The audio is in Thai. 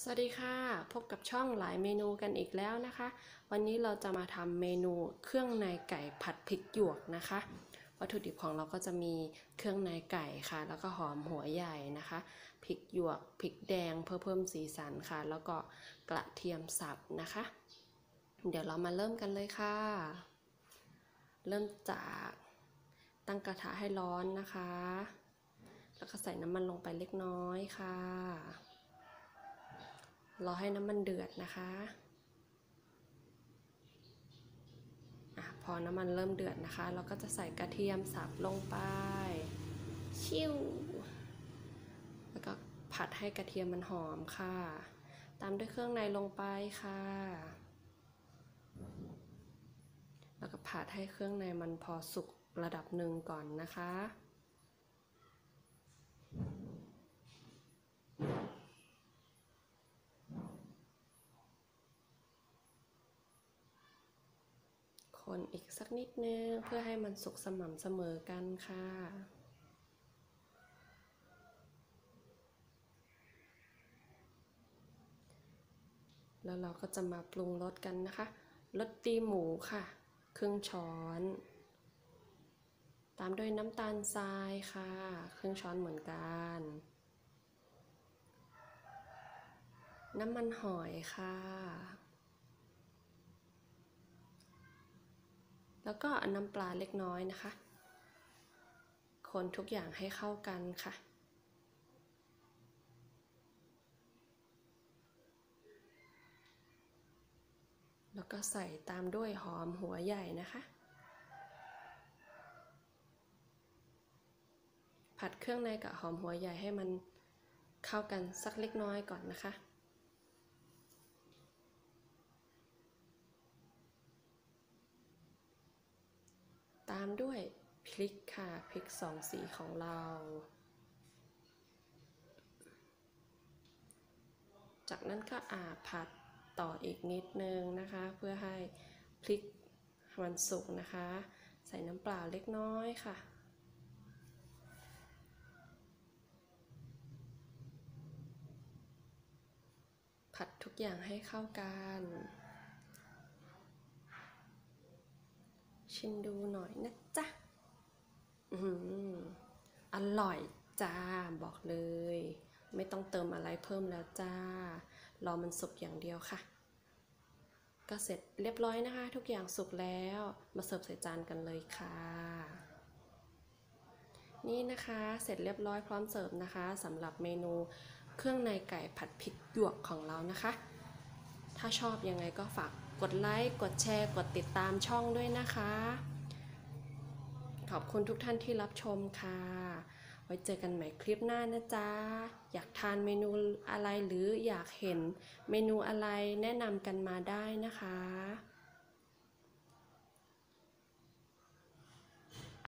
สวัสดีค่ะพบกับช่องหลายเมนูกันอีกแล้วนะคะวันนี้เราจะมาทำเมนูเครื่องในไก่ผัดพริกหยวกนะคะวัตถุดิบของเราก็จะมีเครื่องในไก่ค่ะแล้วก็หอมหัวใหญ่นะคะพริกหยวกพริกแดงเพื่อเพิ่มสีสันค่ะแล้วก็กระเทียมสับนะคะเดี๋ยวเรามาเริ่มกันเลยค่ะเริ่มจากตั้งกระทะให้ร้อนนะคะแล้วก็ใส่น้ำมันลงไปเล็กน้อยค่ะรอให้น้ำมันเดือดนะคะพอน้ำมันเริ่มเดือดนะคะเราก็จะใส่กระเทียมสับลงไปชิ่วแล้วก็ผัดให้กระเทียมมันหอมค่ะตามด้วยเครื่องในลงไปค่ะแล้วก็ผัดให้เครื่องในมันพอสุกระดับหนึ่งก่อนนะคะคนอีกสักนิดนึงเพื่อให้มันสุกสม่ำเสมอกันค่ะแล้วเราก็จะมาปรุงรสกันนะคะรสดีหมูค่ะครึ่งช้อนตามด้วยน้ำตาลทรายค่ะครึ่งช้อนเหมือนกันน้ำมันหอยค่ะแล้วก็น้ำปลาเล็กน้อยนะคะคนทุกอย่างให้เข้ากันค่ะแล้วก็ใส่ตามด้วยหอมหัวใหญ่นะคะผัดเครื่องในกับหอมหัวใหญ่ให้มันเข้ากันสักเล็กน้อยก่อนนะคะตามด้วยพริกค่ะพริก2 สีของเราจากนั้นก็ผัดต่ออีกนิดนึงนะคะเพื่อให้พริกมันสุกนะคะใส่น้ำเปล่าเล็กน้อยค่ะผัดทุกอย่างให้เข้ากันชิมดูหน่อยนะจ๊ะอร่อยจ้าบอกเลยไม่ต้องเติมอะไรเพิ่มแล้วจ้ารอมันสุกอย่างเดียวค่ะก็เสร็จเรียบร้อยนะคะทุกอย่างสุกแล้วมาเสิร์ฟใส่จานกันเลยค่ะนี่นะคะเสร็จเรียบร้อยพร้อมเสิร์ฟนะคะสำหรับเมนูเครื่องในไก่ผัดพริกหยวกของเรานะคะถ้าชอบยังไงก็ฝากกดไลค์กดแชร์กดติดตามช่องด้วยนะคะขอบคุณทุกท่านที่รับชมค่ะไว้เจอกันใหม่คลิปหน้านะจ๊ะอยากทานเมนูอะไรหรืออยากเห็นเมนูอะไรแนะนำกันมาได้นะคะ